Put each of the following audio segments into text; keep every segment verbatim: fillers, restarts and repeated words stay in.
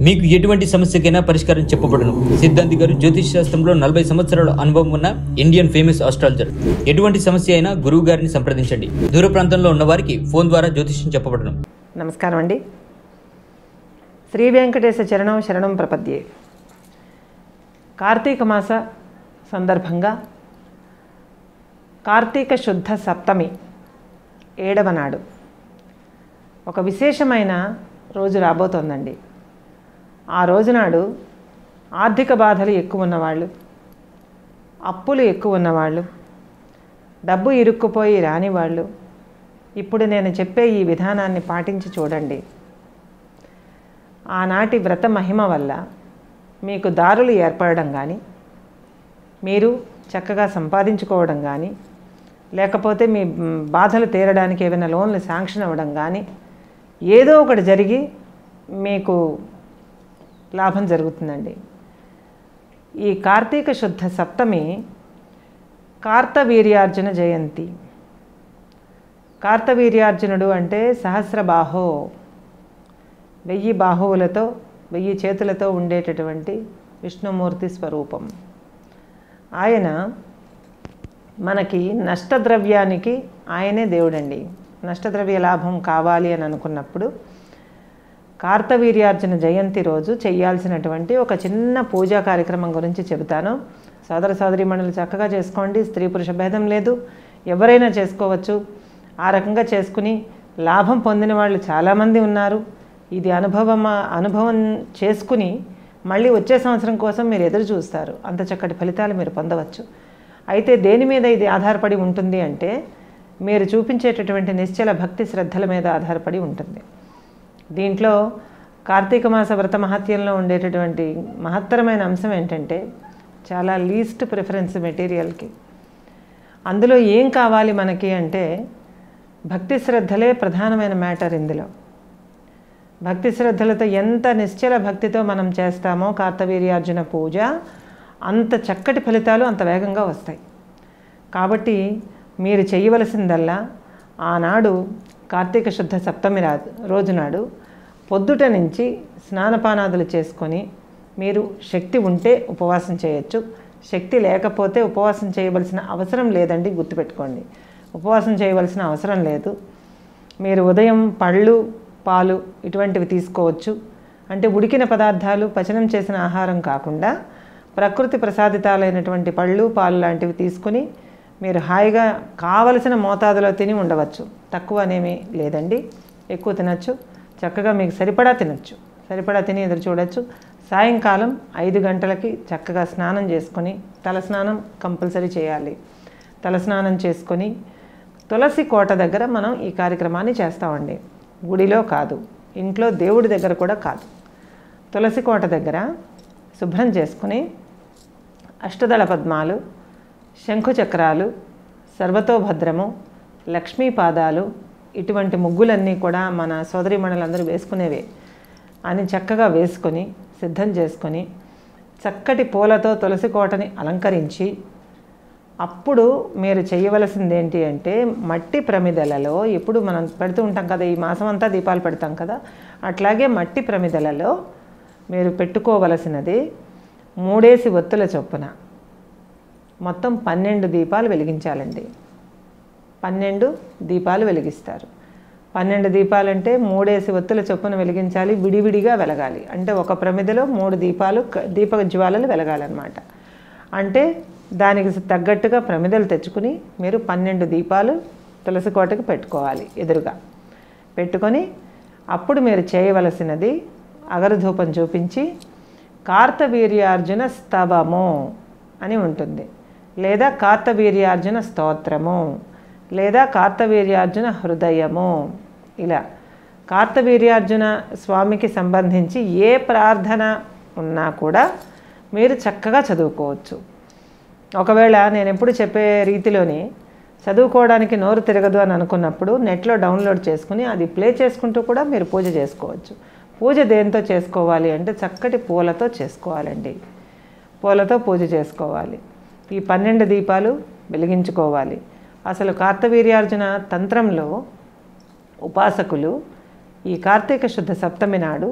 మీకు ఎటువంటి సమస్యకైనా పరిష్కారం చెప్పబడును. సిద్ధాంతి గారు జ్యోతిష్ శాస్త్రంలో నలభై సంవత్సరాల అనుభవం ఉన్న ఇండియన్ ఫేమస్ ఆస్ట్రాలజర్. ఎటువంటి సమస్య అయినా గురువు గారిని సంప్రదించండి. దూర ప్రాంతంలో ఉన్న వారికి ఫోన్ ద్వారా జ్యోతిష్యం చెప్పబడును. నమస్కారం అండి. శ్రీ వెంకటేశ చరణం శరణం ప్రపద్యే. కార్తీక మాస సందర్భంగా కార్తీక శుద్ధ సప్తమి ఏడవ నాడు ఒక విశేషమైన రోజు రాబోతోందండి. ఆ రోజునాడు ఆర్థిక బాధలు ఎక్కువ ఉన్నవాళ్ళు, అప్పులు ఎక్కువ ఉన్నవాళ్ళు, డబ్బు ఇరుక్కుపోయి రాని వాళ్ళు ఇప్పుడు నేను చెప్పే ఈ విధానాన్ని పాటించి చూడండి. ఆనాటి వ్రత మహిమ వల్ల మీకు దారులు ఏర్పడడం కానీ, మీరు చక్కగా సంపాదించుకోవడం కానీ, లేకపోతే మీ బాధలు తీరడానికి ఏమైనా లోన్లు శాంక్షన్ అవ్వడం కానీ, ఏదో ఒకటి జరిగి మీకు లాభం జరుగుతుందండి. ఈ కార్తీక శుద్ధ సప్తమి కార్తవీర్యార్జున జయంతి. కార్తవీర్యార్జునుడు అంటే సహస్రబాహో, వెయ్యి బాహువులతో వెయ్యి చేతులతో ఉండేటటువంటి విష్ణుమూర్తి స్వరూపం. ఆయన మనకి నష్టద్రవ్యానికి ఆయనే దేవుడండి. నష్టద్రవ్య లాభం కావాలి అని అనుకున్నప్పుడు కార్తవీర్యార్జున జయంతి రోజు చేయాల్సినటువంటి ఒక చిన్న పూజా కార్యక్రమం గురించి చెబుతాను. సోదర సోదరీమణులు చక్కగా చేసుకోండి. స్త్రీ పురుష భేదం లేదు, ఎవరైనా చేసుకోవచ్చు. ఆ రకంగా చేసుకుని లాభం పొందిన వాళ్ళు చాలామంది ఉన్నారు. ఇది అనుభవం అనుభవం చేసుకుని మళ్ళీ వచ్చే సంవత్సరం కోసం మీరు ఎదురు చూస్తారు. అంత చక్కటి ఫలితాలు మీరు పొందవచ్చు. అయితే దేని మీద ఇది ఆధారపడి ఉంటుంది అంటే మీరు చూపించేటటువంటి నిశ్చల భక్తి శ్రద్ధల మీద ఆధారపడి ఉంటుంది. దీంట్లో కార్తీక మాస వ్రత మహత్యంలో ఉండేటటువంటి మహత్తరమైన అంశం ఏంటంటే చాలా లీస్ట్ ప్రిఫరెన్స్ మెటీరియల్కి. అందులో ఏం కావాలి మనకి అంటే భక్తి శ్రద్ధలే ప్రధానమైన మ్యాటర్. ఇందులో భక్తి శ్రద్ధలతో ఎంత నిశ్చల భక్తితో మనం చేస్తామో కార్తవీర్యార్జున పూజ, అంత చక్కటి ఫలితాలు అంత వేగంగా వస్తాయి. కాబట్టి మీరు చేయవలసిందల్లా ఆనాడు కార్తీక శుద్ధ సప్తమి రా రోజునాడు పొద్దుట నుంచి స్నానపానాదులు చేసుకొని, మీరు శక్తి ఉంటే ఉపవాసం చేయొచ్చు, శక్తి లేకపోతే ఉపవాసం చేయవలసిన అవసరం లేదండి. గుర్తుపెట్టుకోండి, ఉపవాసం చేయవలసిన అవసరం లేదు. మీరు ఉదయం పళ్ళు పాలు ఇటువంటివి తీసుకోవచ్చు. అంటే ఉడికిన పదార్థాలు పచనం చేసిన ఆహారం కాకుండా ప్రకృతి ప్రసాదితాలైనటువంటి పళ్ళు పాలు లాంటివి తీసుకుని మీరు హాయిగా కావలసిన మోతాదులో తిని ఉండవచ్చు. తక్కువ అనేమి లేదండి, ఎక్కువ తినచ్చు. చక్కగా మీకు సరిపడా తినచ్చు, సరిపడా తిని ఎదురు చూడవచ్చు. సాయంకాలం ఐదు గంటలకి చక్కగా స్నానం చేసుకొని, తలస్నానం కంపల్సరీ చేయాలి. తలస్నానం చేసుకొని తులసి కోట దగ్గర మనం ఈ కార్యక్రమాన్ని చేస్తామండి. గుడిలో కాదు, ఇంట్లో దేవుడి దగ్గర కూడా కాదు. తులసి కోట దగ్గర శుభ్రం చేసుకుని అష్టదళ పద్మాలు, శంఖుచక్రాలు, సర్వతోభద్రము, లక్ష్మీ పాదాలు ఇటువంటి ముగ్గులన్నీ కూడా మన సోదరీమణులందరూ వేసుకునేవే అని చక్కగా వేసుకొని సిద్ధం చేసుకొని చక్కటి పూలతో తులసి కోటని అలంకరించి, అప్పుడు మీరు చేయవలసింది ఏంటి అంటే మట్టి ప్రమిదలలో, ఎప్పుడు మనం పెడుతూ ఉంటాం కదా, ఈ మాసం అంతా దీపాలు పెడతాం కదా, అట్లాగే మట్టి ప్రమిదలలో మీరు పెట్టుకోవలసినది మూడేసి ఒత్తుల చొప్పున మొత్తం పన్నెండు దీపాలు వెలిగించాలండి. పన్నెండు దీపాలు వెలిగిస్తారు. పన్నెండు దీపాలంటే మూడేసి ఒత్తుల చొప్పున వెలిగించాలి. విడివిడిగా వెలగాలి. అంటే ఒక ప్రమిదలో మూడు దీపాలు దీప జ్వాలలు వెలగాలన్నమాట. అంటే దానికి తగ్గట్టుగా ప్రమిదలు తెచ్చుకుని మీరు పన్నెండు దీపాలు తులసి కోటకి పెట్టుకోవాలి. ఎదురుగా పెట్టుకొని అప్పుడు మీరు చేయవలసినది అగరధూపం చూపించి కార్తవీర్యార్జున స్తవము అని ఉంటుంది, లేదా కార్తవీర్యార్జున స్తోత్రము, లేదా కార్తవీర్యార్జున హృదయము. ఇలా కార్తవీర్యార్జున స్వామికి సంబంధించి ఏ ప్రార్థన ఉన్నా కూడా మీరు చక్కగా చదువుకోవచ్చు. ఒకవేళ నేను ఎప్పుడు చెప్పే రీతిలోని చదువుకోవడానికి నోరు తిరగదు అని అనుకున్నప్పుడు నెట్లో డౌన్లోడ్ చేసుకుని అది ప్లే చేసుకుంటూ కూడా మీరు పూజ చేసుకోవచ్చు. పూజ దేంతో చేసుకోవాలి అంటే చక్కటి పూలతో చేసుకోవాలండి. పూలతో పూజ చేసుకోవాలి. ఈ పన్నెండు దీపాలు వెలిగించుకోవాలి. అసలు కార్తవీర్యార్జున తంత్రంలో ఉపాసకులు ఈ కార్తీక శుద్ధ సప్తమి నాడు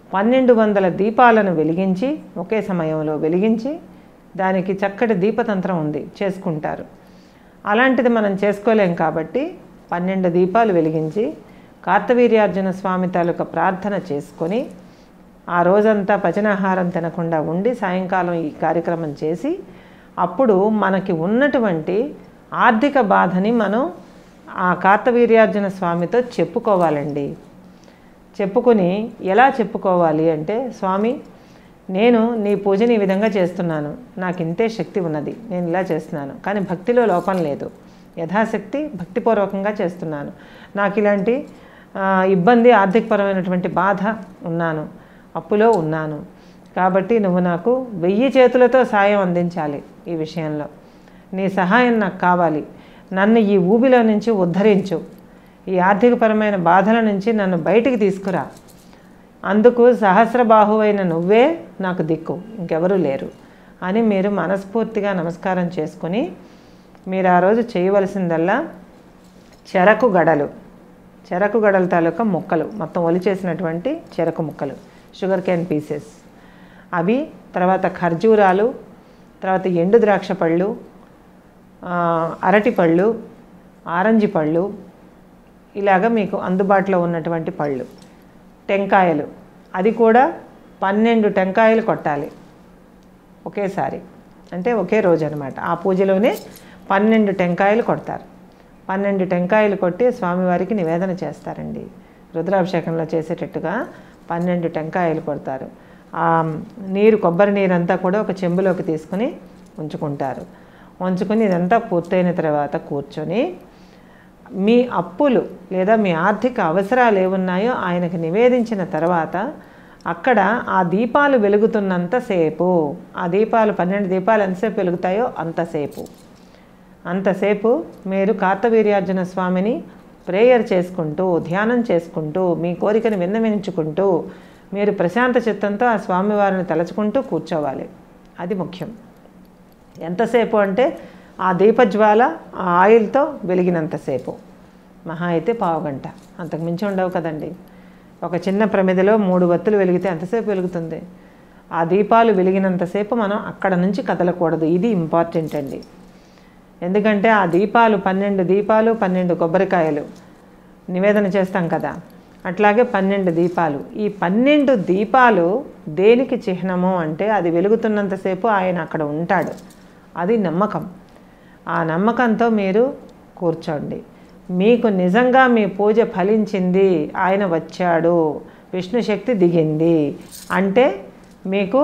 పన్నెండు వందల దీపాలను వెలిగించి ఒకే సమయంలో వెలిగించి దానికి చక్కటి దీపతంత్రం ఉంది, చేసుకుంటారు. అలాంటిది మనం చేసుకోలేం కాబట్టి పన్నెండు దీపాలు వెలిగించి కార్తవీర్యార్జున స్వామి తాలూకా ప్రార్థన చేసుకొని ఆ రోజంతా పచనాహారం తినకుండా ఉండి సాయంకాలం ఈ కార్యక్రమం చేసి అప్పుడు మనకి ఉన్నటువంటి ఆర్థిక బాధని మనం ఆ కార్తవీర్యార్జున స్వామితో చెప్పుకోవాలండి. చెప్పుకొని ఎలా చెప్పుకోవాలి అంటే, స్వామి నేను నీ పూజని ఈ విధంగా చేస్తున్నాను, నాకు ఇంతే శక్తి ఉన్నది, నేను ఇలా చేస్తున్నాను, కానీ భక్తిలో లోపం లేదు, యథాశక్తి భక్తిపూర్వకంగా చేస్తున్నాను, నాకు ఇలాంటి ఇబ్బంది ఆర్థికపరమైనటువంటి బాధ ఉన్నాను, అప్పులో ఉన్నాను, కాబట్టి నువ్వు నాకు వెయ్యి చేతులతో సాయం అందించాలి, ఈ విషయంలో నీ సహాయం నాకు కావాలి, నన్ను ఈ ఊబిలో నుంచి ఉద్ధరించు, ఈ ఆర్థికపరమైన బాధల నుంచి నన్ను బయటికి తీసుకురా, అందుకు సహస్రబాహువైన నువ్వే నాకు దిక్కు, ఇంకెవరూ లేరు అని మీరు మనస్ఫూర్తిగా నమస్కారం చేసుకొని మీరు ఆ రోజు చేయవలసిందల్లా చెరకు గడలు చెరకు గడల తాలూకా ముక్కలు మొత్తం ఒలిచేసినటువంటి చెరకు ముక్కలు, షుగర్ క్యాన్ పీసెస్ అవి, తర్వాత ఖర్జూరాలు, తర్వాత ఎండు ద్రాక్ష పళ్ళు, అరటి పళ్ళు, ఆరెంజ్ పళ్ళు, ఇలాగ మీకు అందుబాటులో ఉన్నటువంటి పళ్ళు, టెంకాయలు, అది కూడా పన్నెండు టెంకాయలు కొట్టాలి ఒకేసారి, అంటే ఒకే రోజు అనమాట. ఆ పూజలోనే పన్నెండు టెంకాయలు కొడతారు. పన్నెండు టెంకాయలు కొట్టి స్వామివారికి నివేదన చేస్తారండి. రుద్రాభిషేకంలో చేసేటట్టుగా పన్నెండు టెంకాయలు కొడతారు. ఆ నీరు, కొబ్బరి నీరు అంతా కూడా ఒక చెంబులోకి తీసుకుని ఉంచుకుంటారు. ఉంచుకొని ఇదంతా పూర్తయిన తర్వాత కూర్చొని మీ అప్పులు లేదా మీ ఆర్థిక అవసరాలు ఏమున్నాయో ఆయనకు నివేదించిన తర్వాత అక్కడ ఆ దీపాలు వెలుగుతున్నంతసేపు, ఆ దీపాలు పన్నెండు దీపాలు ఎంతసేపు వెలుగుతాయో అంతసేపు అంతసేపు మీరు కార్తవీర్యార్జున స్వామిని ప్రేయర్ చేసుకుంటూ, ధ్యానం చేసుకుంటూ, మీ కోరికను విన్నవించుకుంటూ మీరు ప్రశాంత చిత్తంతో ఆ స్వామివారిని తలుచుకుంటూ కూర్చోవాలి. అది ముఖ్యం. ఎంతసేపు అంటే ఆ దీపజ్వాల ఆ ఆయిల్తో వెలిగినంతసేపు, మహా అయితే పావుగంట, అంతకు మించి ఉండవు కదండి. ఒక చిన్న ప్రమిదలో మూడు వత్తులు వెలిగితే ఎంతసేపు వెలుగుతుంది? ఆ దీపాలు వెలిగినంతసేపు మనం అక్కడ నుంచి కదలకూడదు. ఇది ఇంపార్టెంట్ అండి. ఎందుకంటే ఆ దీపాలు పన్నెండు దీపాలు పన్నెండు కొబ్బరికాయలు నివేదన చేస్తాం కదా, అట్లాగే పన్నెండు దీపాలు. ఈ పన్నెండు దీపాలు దేనికి చిహ్నము అంటే అది వెలుగుతున్నంతసేపు ఆయన అక్కడ ఉంటాడు, అది నమ్మకం. ఆ నమ్మకంతో మీరు కూర్చోండి. మీకు నిజంగా మీ పూజ ఫలించింది, ఆయన వచ్చాడు, విష్ణు శక్తి దిగింది అంటే మీకు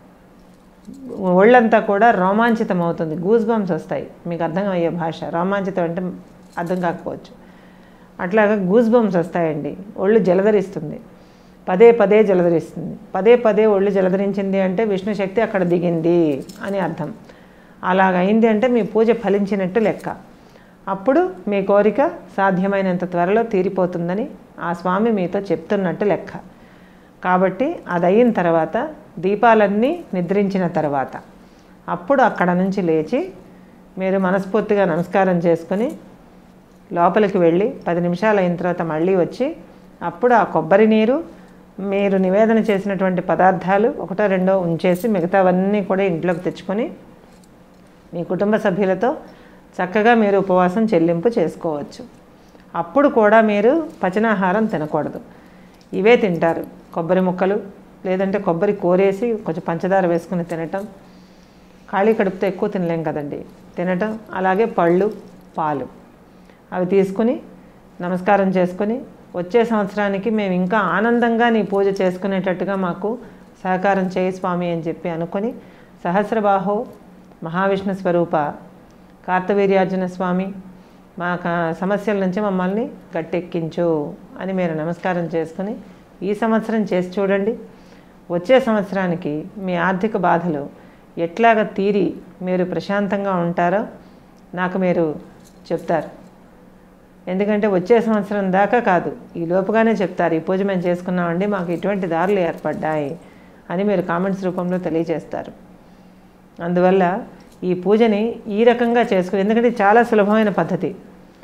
ఒళ్ళంతా కూడా రోమాంచితం అవుతుంది, గూస్ బంప్స్ వస్తాయి. మీకు అర్థం అయ్యే భాష రోమాంచితం అంటే అర్థం కాకపోవచ్చు. అట్లాగా గూస్ బంప్స్ వస్తాయండి, ఒళ్ళు జలధరిస్తుంది, పదే పదే జలధరిస్తుంది. పదే పదే ఒళ్ళు జలధరించింది అంటే విష్ణు శక్తి అక్కడ దిగింది అని అర్థం. అలాగైంది అంటే మీ పూజ ఫలించినట్టు లెక్క. అప్పుడు మీ కోరిక సాధ్యమైనంత త్వరలో తీరిపోతుందని ఆ స్వామి మీతో చెప్తున్నట్టు లెక్క. కాబట్టి అది అయిన తర్వాత దీపాలన్నీ నిద్రించిన తర్వాత అప్పుడు అక్కడ నుంచి లేచి మీరు మనస్ఫూర్తిగా నమస్కారం చేసుకొని లోపలికి వెళ్ళి పది నిమిషాలు అయిన తర్వాత మళ్ళీ వచ్చి అప్పుడు ఆ కొబ్బరి నీరు, మీరు నివేదన చేసినటువంటి పదార్థాలు ఒకటో రెండో ఉంచేసి మిగతావన్నీ కూడా ఇంట్లోకి తెచ్చుకొని మీ కుటుంబ సభ్యులతో చక్కగా మీరు ఉపవాసం చెల్లింపు చేసుకోవచ్చు. అప్పుడు కూడా మీరు పచనాహారం తినకూడదు, ఇవే తింటారు. కొబ్బరి ముక్కలు, లేదంటే కొబ్బరి కోరేసి కొంచెం పంచదార వేసుకుని తినటం, ఖాళీ కడుపుతో ఎక్కువ తినలేం కదండి, తినటం. అలాగే పళ్ళు, పాలు అవి తీసుకుని నమస్కారం చేసుకుని వచ్చే సంవత్సరానికి మేము ఇంకా ఆనందంగా నీ పూజ చేసుకునేటట్టుగా మాకు సహకారం చేయి స్వామి అని చెప్పి అనుకొని సహస్రబాహో మహావిష్ణు స్వరూప కార్తవీర్యార్జున స్వామి మా సమస్యల నుంచి మమ్మల్ని గట్టెక్కించు అని మీరు నమస్కారం చేసుకుని ఈ సంవత్సరం చేసి చూడండి. వచ్చే సంవత్సరానికి మీ ఆర్థిక బాధలు ఎట్లాగ తీరి మీరు ప్రశాంతంగా ఉంటారో నాకు మీరు చెప్తారు. ఎందుకంటే వచ్చే సంవత్సరం దాకా కాదు, ఈ లోపుగానే చెప్తారు, ఈ పూజ మేము చేసుకున్నామండి, మాకు ఇటువంటి దారులు ఏర్పడ్డాయి అని మీరు కామెంట్స్ రూపంలో తెలియజేస్తారు. అందువల్ల ఈ పూజని ఈ రకంగా చేసుకుని, ఎందుకంటే చాలా సులభమైన పద్ధతి.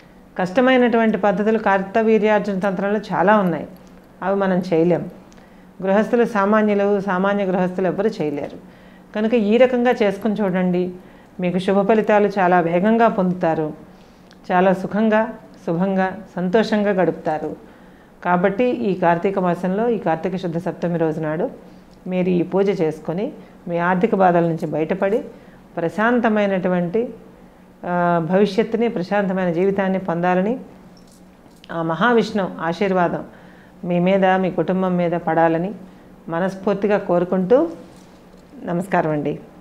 కష్టమైనటువంటి పద్ధతులు కార్తవీర్యార్జున తంత్రంలో చాలా ఉన్నాయి, అవి మనం చేయలేం. గృహస్థులు సామాన్యులు, సామాన్య గృహస్థులు ఎవ్వరు చేయలేరు. కనుక ఈ రకంగా చేసుకుని చూడండి, మీకు శుభ ఫలితాలు చాలా వేగంగా పొందుతారు. చాలా సుఖంగా, శుభంగా, సంతోషంగా గడుపుతారు. కాబట్టి ఈ కార్తీక మాసంలో ఈ కార్తీక శుద్ధ సప్తమి రోజు నాడు మీరు ఈ పూజ చేసుకొని మీ ఆర్థిక బాధల నుంచి బయటపడి ప్రశాంతమైనటువంటి భవిష్యత్తుని, ప్రశాంతమైన జీవితాన్ని పొందాలని ఆ మహావిష్ణువు ఆశీర్వాదం మీ మీద, మీ కుటుంబం మీద పడాలని మనస్ఫూర్తిగా కోరుకుంటూ నమస్కారం అండి.